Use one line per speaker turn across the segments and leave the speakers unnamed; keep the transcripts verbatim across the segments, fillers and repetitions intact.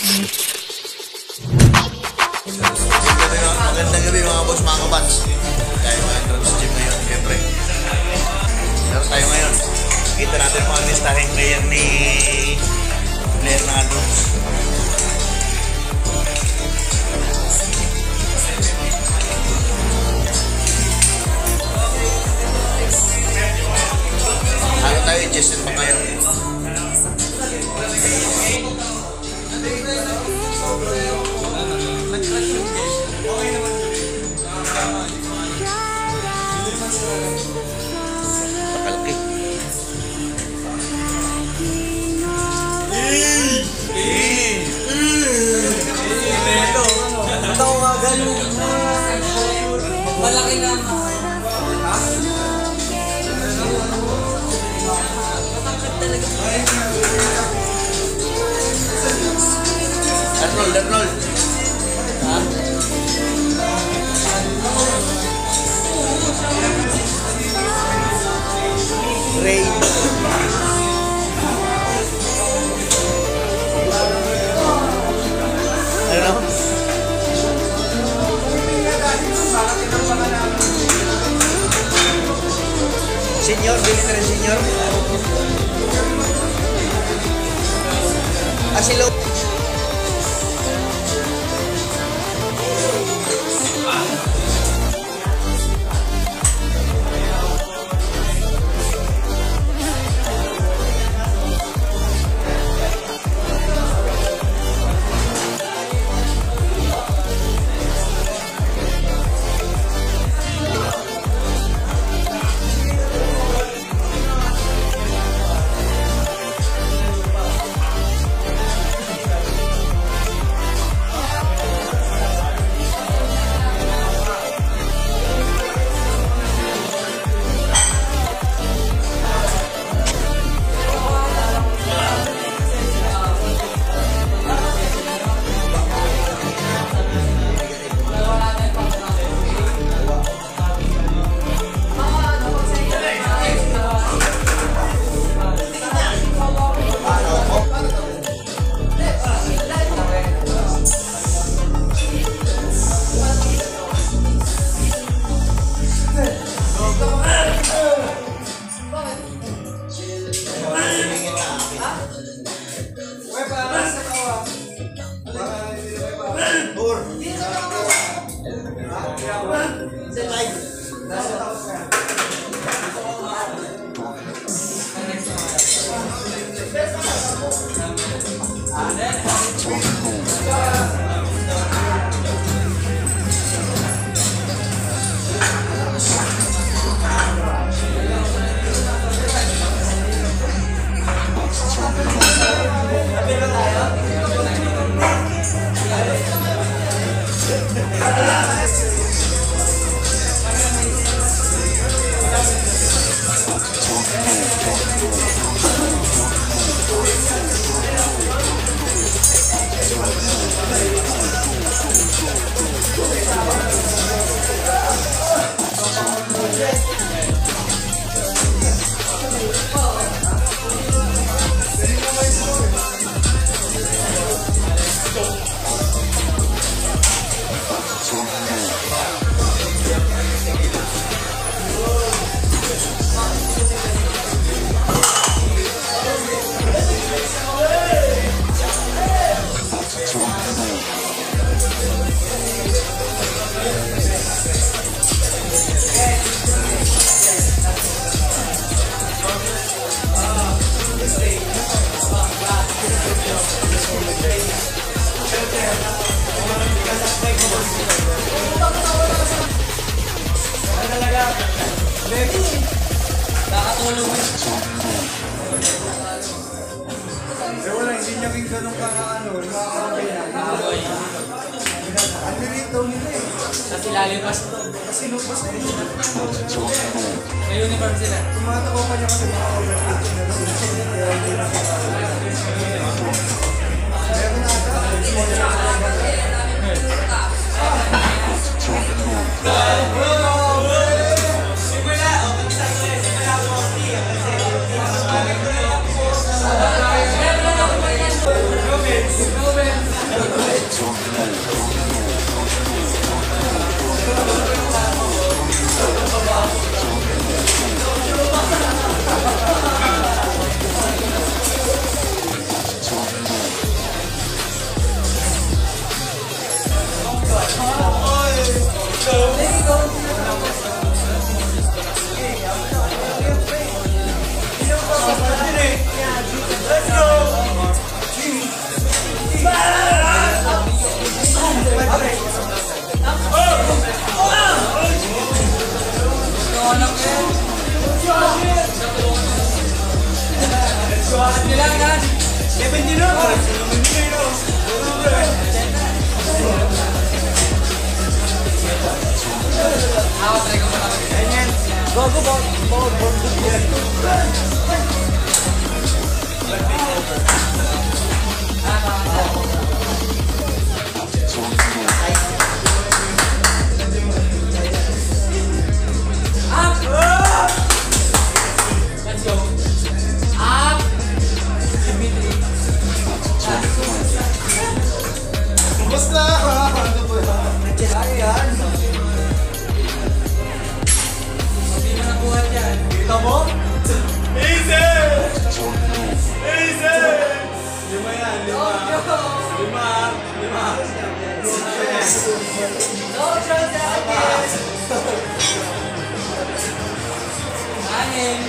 Magandang gabi mga boss, mga kabats. Tayo ngayon doon sa gym ngayon, siyempre. Pero tayo ngayon, kita natin mga listahin ngayon ni player ng Adrons. Ano tayo, Jason pa ngayon? Pakalaki. Eh! Eh! Ito! Tawagan mo! Malaki na! Ha? Arnold, Arnold! Ha? Ray. Ano? Senior, bilhin na rin senior. Asilo.
Nakatulong mo. Eh wala, hindi niya rin ganun kakaano, makakabay na. Ano rito nila eh.
Kasi lalipas ito.
Kasi lupas na rin.
May uniform sila.
Tumatako pa niya kasi makaka-overtake na rin. Kaya hindi na makakabay. Meron na ata.
Go, Ben! Go, Ben! Nilang yan.
Kevin Dino.
Ako, try ko pa lang.
Ayan. Go, go, go. Go, go, go.
Up! Let's go. Up! Dimitri.
Basta! Ano po yan? Ayan.
Hindi mo nakuha dyan.
Kita mo? Easy! Easy! Lima yan, lima. Lima. Lima.
No shots again. Anin.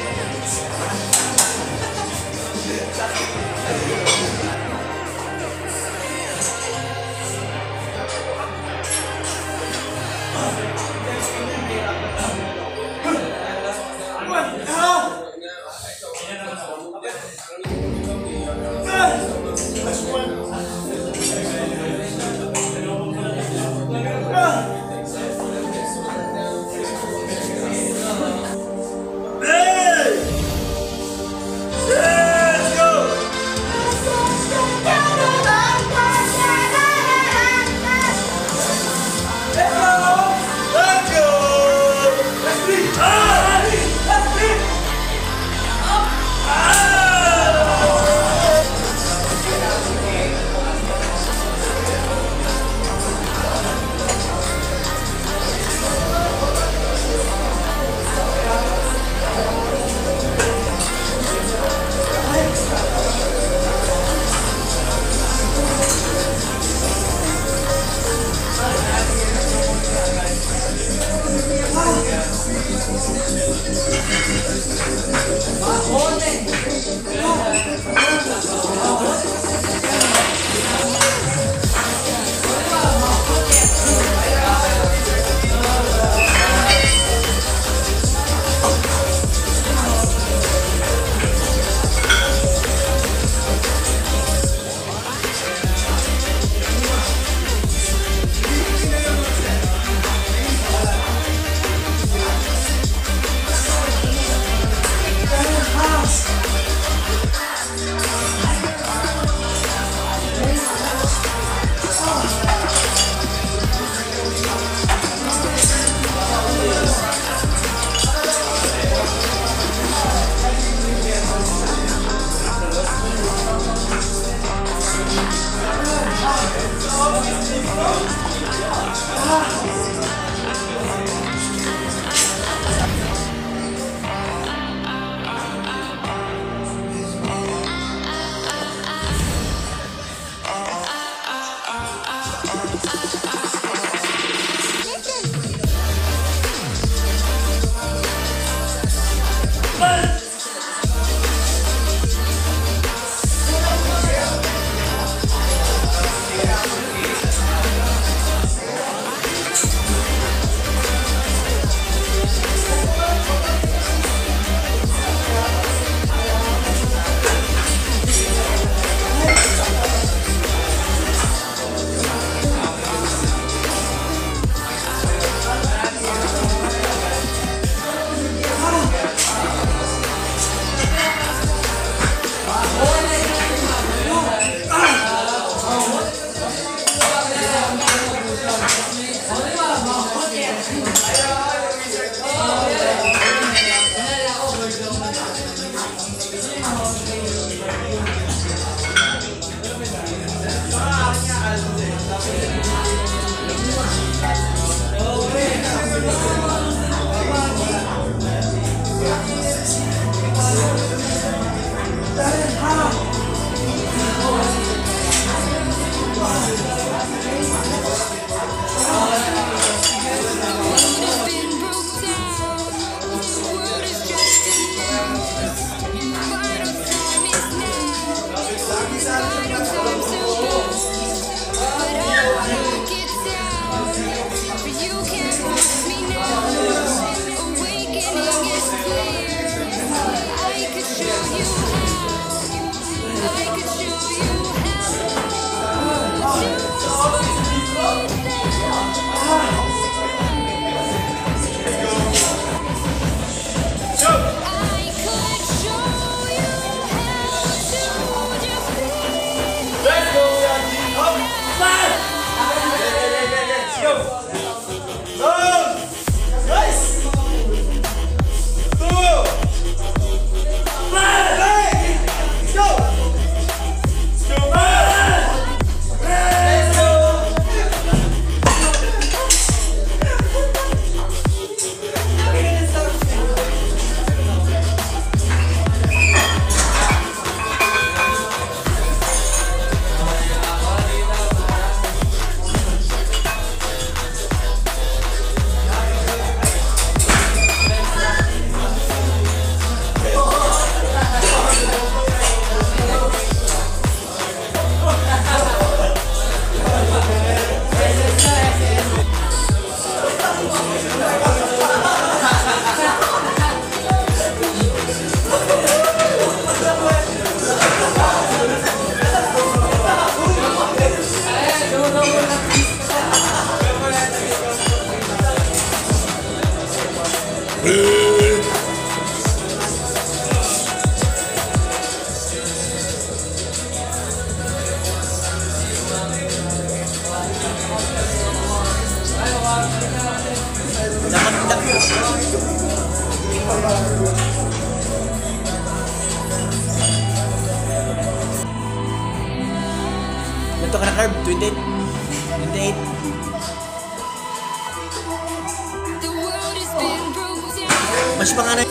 Dito ka na, Carb. twenty-eight. twenty-eight. Mas panganay.